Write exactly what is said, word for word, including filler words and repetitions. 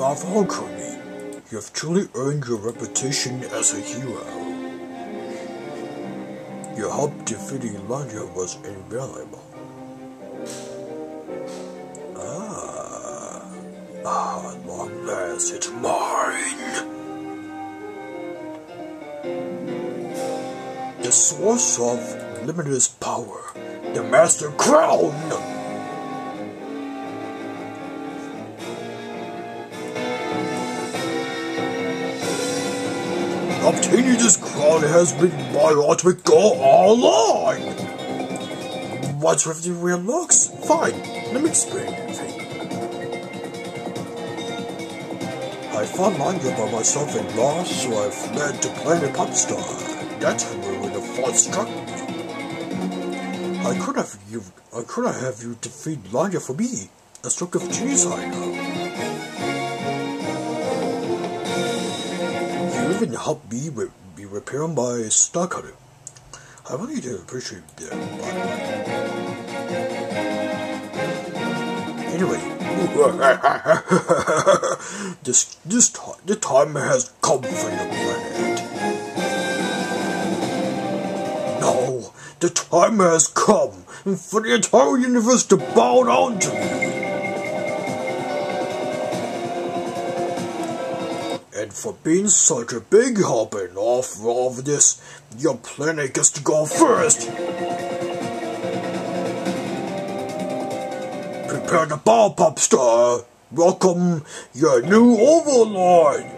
Bravo, Kirby. You have truly earned your reputation as a hero. Your help defeating Lanja was invaluable. Ah, ah, at long last, it's mine. The source of limitless power, the Master Crown. Obtaining this crown has been my ultimate goal all along! What's with the real looks? Fine, let me explain everything. I found Lanja by myself and lost, so I fled to planet Popstar. That's where the thought struck me. I could have you I could have you defeat Lanja for me. A stroke of genius, I know. You even helped me re be repairing my star cutter. I want you to appreciate that, by the way. Anyway, this this time the time has come for your planet. No, the time has come for the entire universe to bow down to me. And for being such a big help in all for all of this, your planet gets to go first. Prepare to bow, Popstar. Welcome your new overlord.